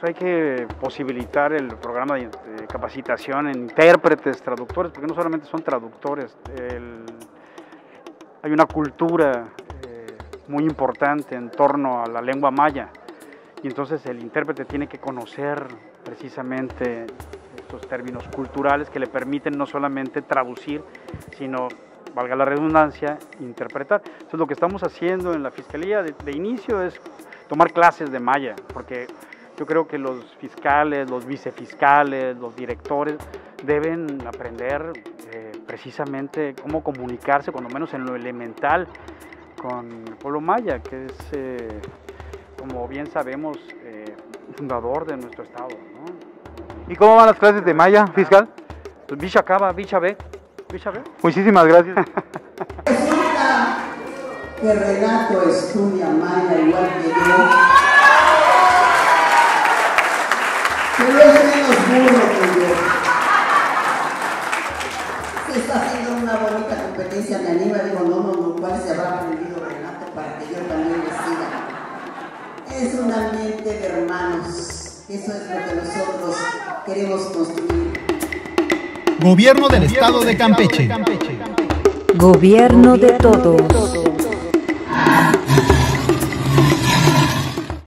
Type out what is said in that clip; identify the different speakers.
Speaker 1: hay que posibilitar el programa de capacitación en intérpretes, traductores, porque no solamente son traductores, hay una cultura muy importante en torno a la lengua maya, y entonces el intérprete tiene que conocer precisamente estos términos culturales que le permiten no solamente traducir, sino, valga la redundancia, interpretar. Entonces lo que estamos haciendo en la Fiscalía de inicio es tomar clases de maya, porque yo creo que los fiscales, los vicefiscales, los directores deben aprender precisamente cómo comunicarse, cuando menos en lo elemental, con el pueblo maya, que es, como bien sabemos, fundador de nuestro estado, ¿no?
Speaker 2: ¿Y cómo van las clases de maya, fiscal?
Speaker 1: Pues Bicha Caba, Bicha B.
Speaker 2: Muchísimas gracias.
Speaker 3: Resulta que Renato estudia maya igual que yo, pero es menos burro que yo. Se está haciendo una bonita competencia, me anima, digo, no, ¿cuál se habrá aprendido Renato para que yo también le siga? Es un ambiente de hermanos, eso es lo que nosotros queremos construir.
Speaker 4: Gobierno del Estado de Campeche.
Speaker 5: Gobierno de todos.